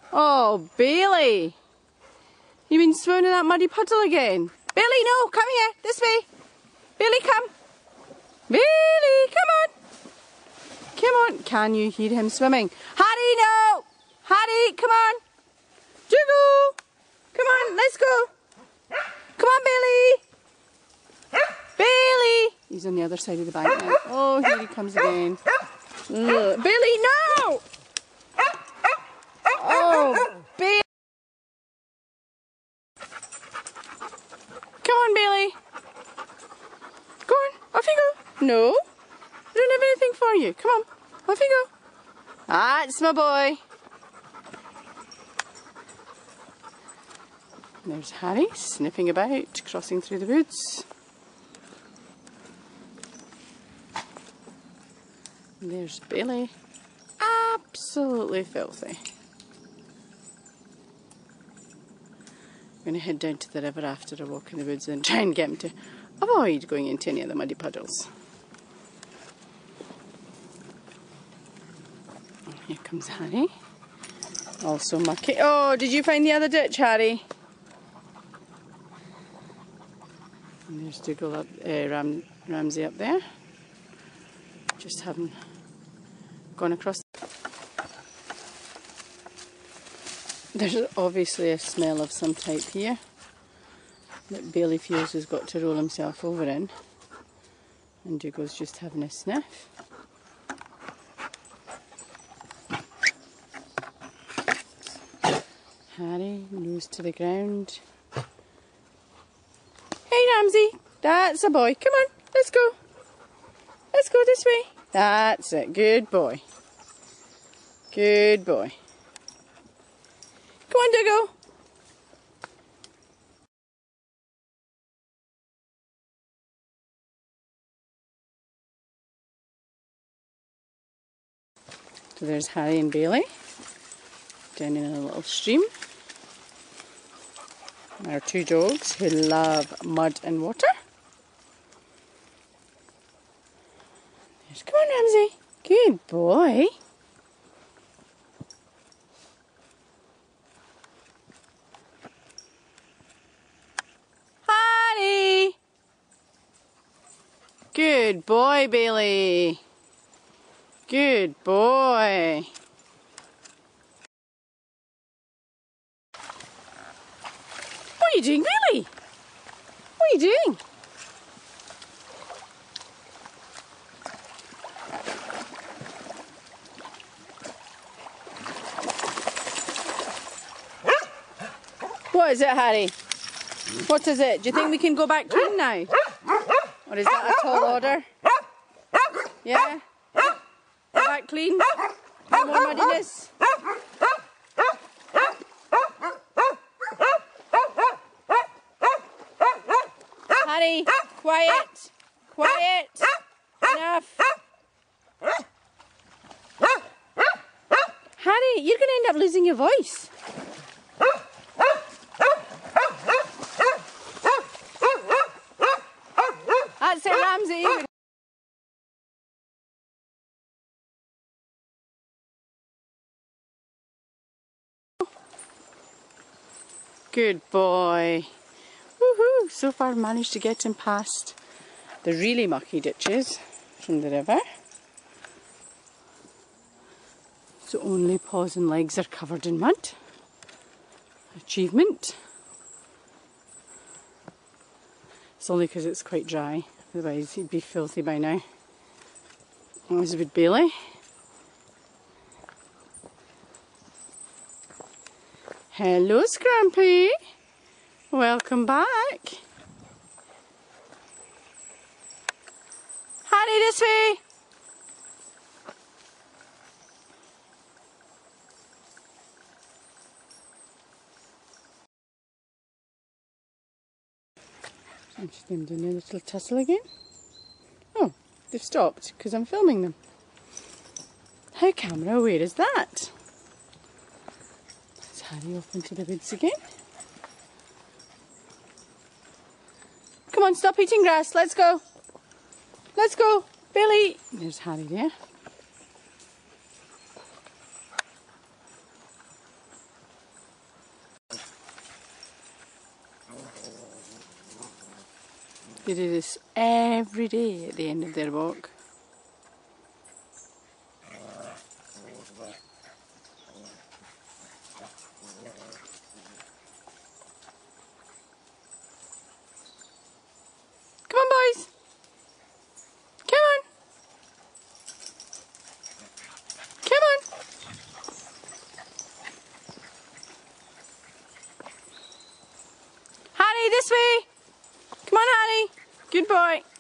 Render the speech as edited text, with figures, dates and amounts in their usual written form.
Oh, Bailey. You've been swimming in that muddy puddle again. Bailey, no, come here, this way. Bailey, come. Bailey, come on. Come on. Can you hear him swimming? Harry, no. Harry, come on. Dougal. Come on, let's go. Come on, Bailey. Bailey. He's on the other side of the bank now. Oh, here he comes again. Ugh. Bailey, no. Oh, Bailey. Come on, Bailey. Go on, off you go. No, I don't have anything for you. Come on, off you go. That's my boy. There's Harry sniffing about, crossing through the woods. And there's Bailey, absolutely filthy. I'm going to head down to the river after a walk in the woods and try and get him to avoid going into any of the muddy puddles. Here comes Harry. Also mucky. Oh, did you find the other ditch, Harry? And there's Dougal up, Ramsey up there. Just having gone across. There's obviously a smell of some type here that Bailey feels has got to roll himself over in. And Dougal's just having a sniff. Harry, nose to the ground. Hey Ramsey, that's a boy. Come on, let's go. Let's go this way. That's it, good boy. Good boy. Come on, Dougal. So there's Harry and Bailey down in a little stream. Our two dogs who love mud and water. Come on, Ramsey. Good boy. Harry. Good boy, Bailey. Good boy. What are you doing, Bailey? What are you doing? What is it, Harry? What is it? Do you think we can go back clean now? Or is that a tall order? Yeah? Go back clean? No more muddiness? Harry, quiet! Quiet! Enough! Harry, you're going to end up losing your voice. That's it, Ramsey. Good boy. Woohoo! So far managed to get him past the really mucky ditches from the river. So only paws and legs are covered in mud. Achievement. It's only because it's quite dry, otherwise he'd be filthy by now. That was a bit Bailey. Hello, Scrumpy. Welcome back. Harry, this way. I'm just them doing a little tussle again. Oh, they've stopped because I'm filming them. How camera aware is that? Let's Harry off into the woods again. Come on, stop eating grass. Let's go. Let's go. Billy. There's Harry there. They do this every day at the end of their walk. Come on, boys. Come on. Come on. Honey, this way. Come on, honey. Good boy.